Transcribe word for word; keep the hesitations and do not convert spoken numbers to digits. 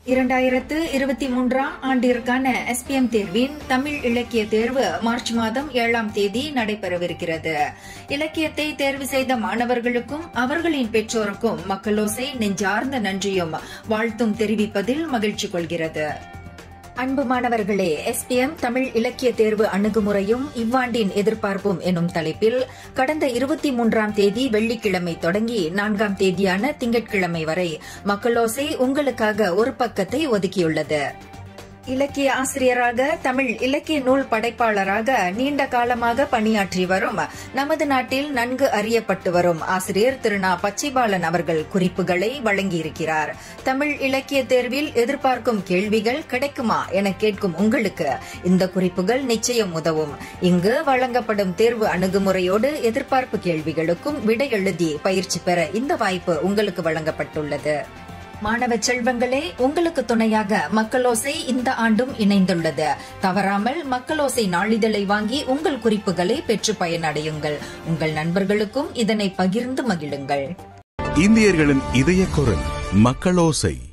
இரண்டாயிரத்து இருபத்தி மூன்றாம் ஆண்டிற்கான எஸ் பி எம் தேர்வின் தமிழ் இலக்கிய தேர்வு மார்ச் மாதம் ஏழாம் தேதி நடைபெறவிருக்கிறது. இலக்கியத்தை தேர்வு செய்த மாணவர்களுக்கும் அவர்களின் பெற்றோருக்கும் மக்களோசை நெஞ்சார்ந்த நன்றியும் வாழ்த்தும் தெரிவிப்பதில் மகிழ்ச்சி கொள்கிறது. அன்பு மாணவர்களே, எஸ் பி எம் தமிழ் இலக்கிய தேர்வு அணுகுமுறையும் இவ்வாண்டின் எதிர்பார்ப்பும் எனும் தலைப்பில் கடந்த இருபத்தி மூன்றாம் தேதி வெள்ளிக்கிழமை தொடங்கி நான்காம் தேதியான திங்கட்கிழமை வரை மக்களோசை உங்களுக்காக ஒரு பக்கத்தை ஒதுக்கியுள்ளது. இலக்கிய ஆசிரியராக, தமிழ் இலக்கிய நூல் படைப்பாளராக நீண்ட காலமாக பணியாற்றி வரும் நமது நாட்டில் நன்கு அறியப்பட்டு வரும் ஆசிரியர் திரு நா. பச்சைபாலன் அவர்கள் குறிப்புகளை வழங்கியிருக்கிறார். தமிழ் இலக்கிய தேர்வில் எதிர்பார்க்கும் கேள்விகள் கிடைக்குமா என கேட்கும் உங்களுக்கு இந்த குறிப்புகள் நிச்சயம் உதவும். இங்கு வழங்கப்படும் தேர்வு அணுகுமுறையோடு எதிர்பார்ப்பு கேள்விகளுக்கும் விடை எழுதி பயிற்சி பெற இந்த வாய்ப்பு உங்களுக்கு வழங்கப்பட்டுள்ளது. மாணவ செல்வங்களே, உங்களுக்கு துணையாக மக்களோசை இந்த ஆண்டும் இணைந்துள்ளது. தவறாமல் மக்களோசை நாளிதழை வாங்கி உங்கள் குறிப்புகளை பெற்று பயனடையுங்கள். உங்கள் நண்பர்களுக்கும் இதனை பகிர்ந்து மகிழுங்கள். இந்தியர்களின் இதய குரல் மக்களோசை.